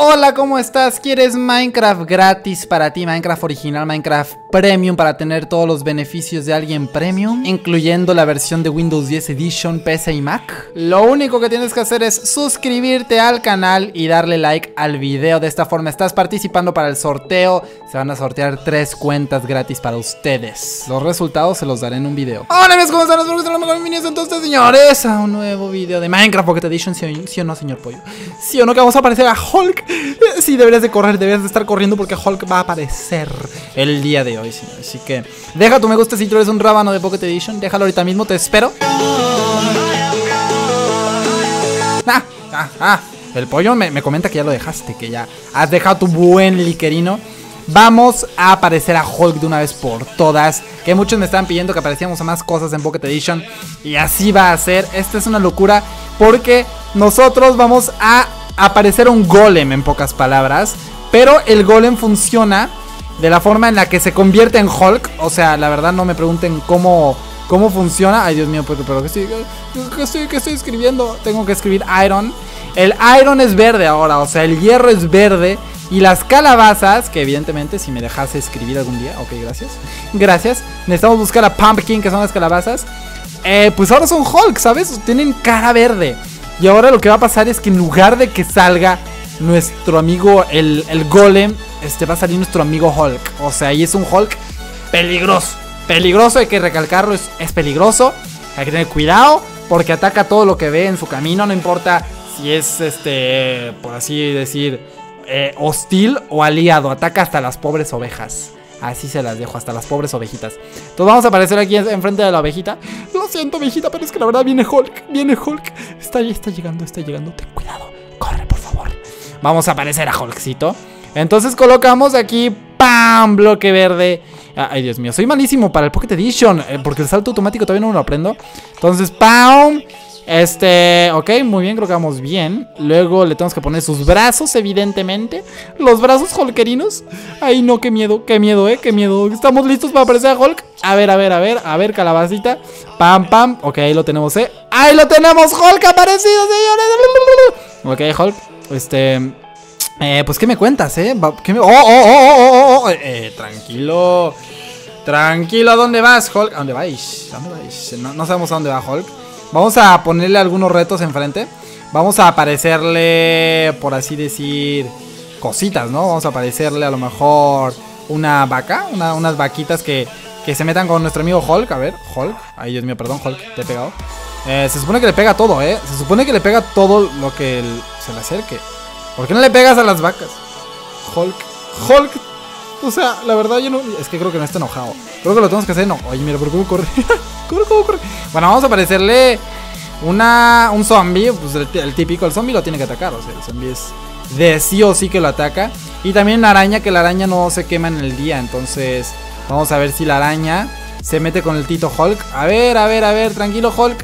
Hola, ¿cómo estás? ¿Quieres Minecraft gratis para ti? Minecraft original, Minecraft Premium para tener todos los beneficios de alguien Premium, incluyendo la versión de Windows 10 Edition, PC y Mac. Lo único que tienes que hacer es suscribirte al canal y darle like al video. De esta forma estás participando para el sorteo. Se van a sortear 3 cuentas gratis para ustedes. Los resultados se los daré en un video. Hola amigos, ¿cómo están? Espero que estén los mejores. Bienvenidos entonces, señores, a un nuevo video de Minecraft Pocket Edition. ¿Sí o no, señor Pollo? ¿Sí o no que vamos a aparecer a Hulk? Sí, deberías de correr, deberías de estar corriendo porque Hulk va a aparecer el día de hoy, señor. Así que deja tu me gusta si tú eres un rábano de Pocket Edition. Déjalo ahorita mismo, te espero. El pollo me comenta que ya lo dejaste, que ya has dejado tu buen liquerino. Vamos a aparecer a Hulk de una vez por todas, que muchos me estaban pidiendo que apareciéramos a más cosas en Pocket Edition. Y así va a ser. Esta es una locura porque nosotros vamos a aparecer un golem, en pocas palabras. Pero el golem funciona de la forma en la que se convierte en Hulk. O sea, la verdad no me pregunten cómo funciona. Ay, Dios mío, pero ¿qué estoy escribiendo? Tengo que escribir Iron. El Iron es verde ahora, o sea, el hierro es verde. Y las calabazas, que evidentemente si me dejase escribir algún día. Ok, gracias. Gracias. Necesitamos buscar a Pumpkin, que son las calabazas. Pues ahora son Hulk, ¿sabes? Tienen cara verde. Y ahora lo que va a pasar es que en lugar de que salga nuestro amigo el golem, va a salir nuestro amigo Hulk. O sea, y es un Hulk peligroso. Peligroso, hay que recalcarlo, es peligroso. Hay que tener cuidado porque ataca todo lo que ve en su camino. No importa si es, por así decir, hostil o aliado. Ataca hasta las pobres ovejas. Así se las dejo, hasta las pobres ovejitas. Entonces vamos a aparecer aquí enfrente de la ovejita. Lo siento, ovejita, pero es que la verdad viene Hulk. Viene Hulk. Está llegando. Ten cuidado. Corre, por favor. Vamos a aparecer a Hulkcito. Entonces colocamos aquí, ¡pam! Bloque verde. Ay, Dios mío, soy malísimo para el Pocket Edition, porque el salto automático todavía no me lo aprendo. Entonces, ¡pam! Ok, muy bien, creo que vamos bien. Luego le tenemos que poner sus brazos, evidentemente. Los brazos hulkerinos. Ay, no, qué miedo, qué miedo. ¿Estamos listos para aparecer a Hulk? A ver, calabacita. Pam, pam, ok, ahí lo tenemos, ¡ahí lo tenemos! ¡Hulk aparecido, señores! Ok, Hulk, pues, ¿qué me cuentas, Tranquilo, ¿a dónde vas, Hulk? ¿A dónde vais? No sabemos a dónde va Hulk. Vamos a ponerle algunos retos enfrente. Vamos a aparecerle, por así decir, cositas, ¿no? Vamos a aparecerle a lo mejor una vaca, unas vaquitas que se metan con nuestro amigo Hulk. A ver, Hulk. Ay, Dios mío, perdón, Hulk, te he pegado. Se supone que le pega todo, Se supone que le pega todo lo que se le acerque. ¿Por qué no le pegas a las vacas? Hulk. O sea, la verdad yo no... Es que creo que no está enojado. Creo que lo tenemos que hacer, no. Oye, mira, ¿pero cómo corre? ¿Cómo corre? Bueno, vamos a aparecerle un zombie. Pues el típico, el zombie lo tiene que atacar. O sea, el zombie es de sí o sí que lo ataca. Y también una araña, que la araña no se quema en el día. Entonces, vamos a ver si la araña se mete con el Tito Hulk. A ver, tranquilo Hulk.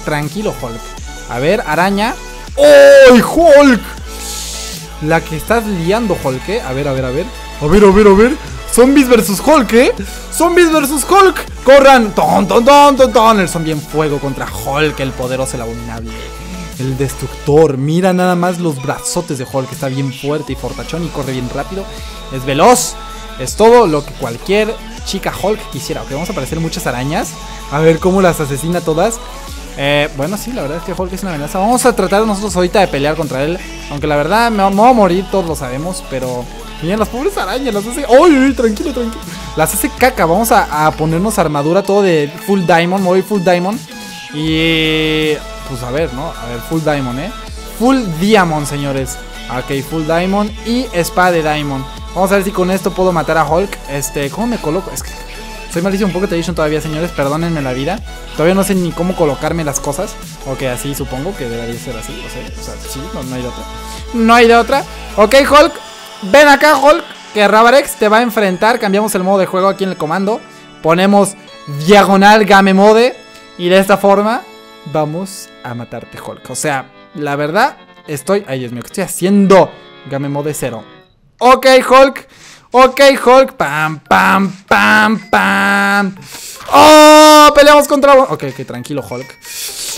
A ver, araña. ¡Oh, Hulk! La que estás liando, Hulk, A ver. A ver. Zombies versus Hulk, Zombies versus Hulk. Corran. Ton. El zombie en fuego contra Hulk, el poderoso, el abominable, el destructor. Mira nada más los brazotes de Hulk. Está bien fuerte y fortachón y corre bien rápido. Es veloz. Es todo lo que cualquier chica Hulk quisiera. Ok, vamos a aparecer muchas arañas. A ver cómo las asesina todas. Bueno, sí, la verdad es que Hulk es una amenaza. Vamos a tratar nosotros ahorita de pelear contra él. Aunque la verdad me voy a morir, todos lo sabemos. Pero miren, las pobres arañas las hace... ¡Ay, tranquilo! Las hace caca. Vamos a ponernos armadura todo de full diamond. Voy full diamond. Y... pues a ver, ¿no? A ver, full diamond, Full diamond, señores. Ok, full diamond y espada de diamond. Vamos a ver si con esto puedo matar a Hulk. ¿Cómo me coloco? Es que... soy malísimo en Pocket Edition todavía, señores, perdónenme la vida. Todavía no sé ni cómo colocarme las cosas. Ok, así supongo que debería ser así. O sea, sí, no hay de otra. No hay de otra. Ok, Hulk, ven acá, Hulk, que Rabarex te va a enfrentar. Cambiamos el modo de juego aquí en el comando. Ponemos diagonal game mode. Y de esta forma vamos a matarte, Hulk. O sea, la verdad, ay, Dios mío, ¿qué estoy haciendo? Game mode 0. Ok, Hulk. Pam. ¡Oh! Peleamos contra... Ok, tranquilo, Hulk.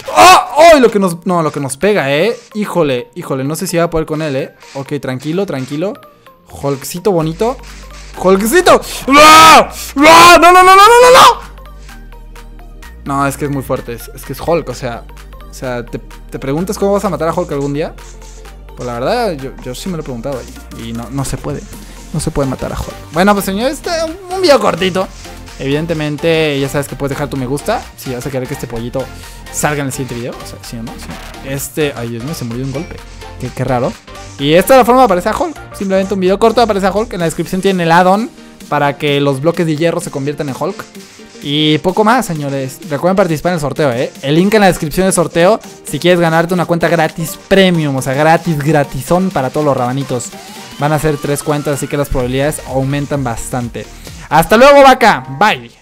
¡Oh! ¡Oh! Lo que nos... No, lo que nos pega, Híjole, híjole, no sé si va a poder con él, Ok, tranquilo, tranquilo. Hulkcito bonito. ¡Hulkcito! ¡No! ¡No, no, no, no, no, no! No, es que es muy fuerte. Es que es Hulk, o sea, ¿te preguntas cómo vas a matar a Hulk algún día? Pues la verdad, yo sí me lo he preguntado. Y no se puede. No se puede matar a Hulk. Bueno, pues señor, un video cortito. Evidentemente, ya sabes que puedes dejar tu me gusta si vas a querer que este pollito salga en el siguiente video. O sea, sí o no. Sí. Ay, Dios mío, se murió de un golpe. Qué raro. Y esta es la forma de aparecer a Hulk. Simplemente un video corto de aparecer a Hulk. En la descripción tiene el add-on para que los bloques de hierro se conviertan en Hulk. Y poco más, señores. Recuerden participar en el sorteo, El link en la descripción del sorteo si quieres ganarte una cuenta gratis premium. O sea, gratizón para todos los rabanitos. Van a ser 3 cuentas, así que las probabilidades aumentan bastante. Hasta luego, vaca. Bye.